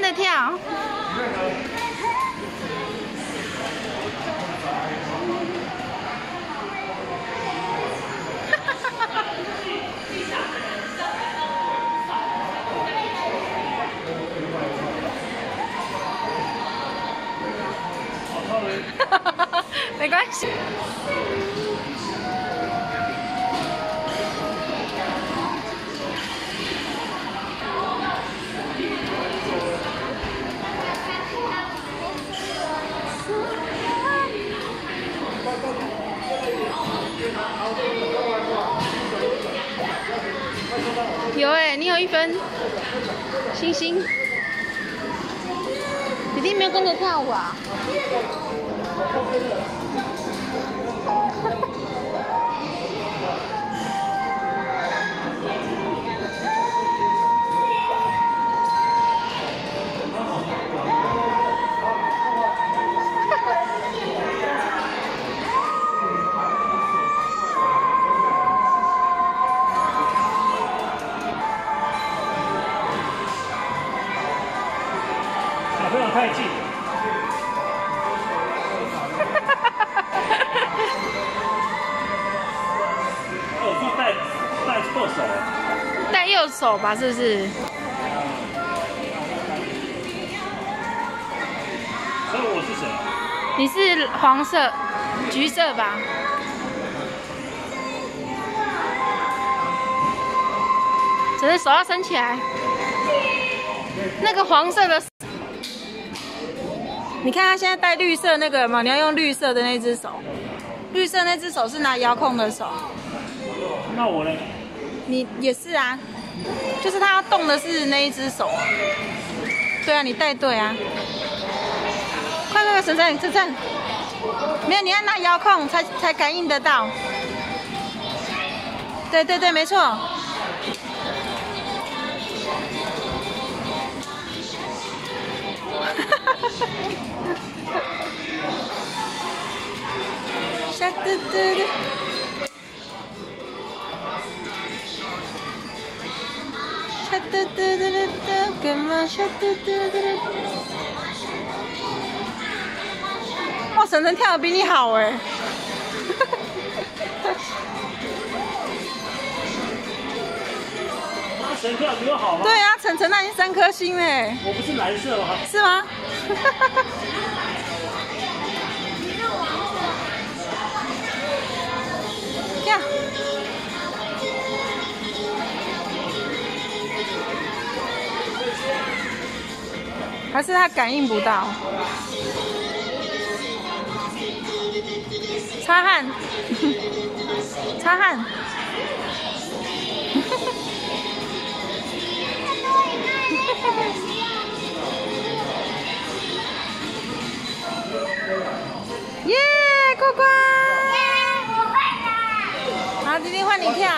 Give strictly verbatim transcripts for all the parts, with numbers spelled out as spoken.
着跳。没关系。有哎、欸，你有一分星星。弟弟没有跟着跳舞啊？ 不要太近。我是带带错手。 带右手吧，是不是？ 所以我是谁？ 你是黄色、橘色吧？只是手要伸起来。那个黄色的。 你看他现在戴绿色那个嘛，你要用绿色的那只手，绿色那只手是拿遥控的手。 那我呢？ 你也是啊，就是他要动的是那一只手。对啊，你带对啊。快快快，晨晨，晨晨，没有，你要拿遥控才才感应得到。对对对，没错。下嘟嘟嘟，下嘟嘟嘟嘟嘟，干嘛下嘟嘟嘟嘟？哇，晨晨跳的比你好哎！ 晨晨跳的比我好吗？ 对啊，晨晨那已经三颗星嘞。 我不是蓝色吗？ 是吗？跳。还是他感应不到？擦汗，擦汗。耶，过关！好，今天换你跳。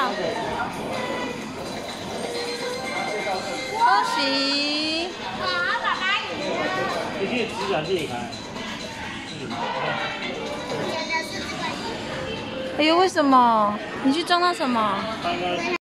恭喜！ 好，爸爸赢。 你可以自然裂开。 哎呦，为什么？你去撞到什么？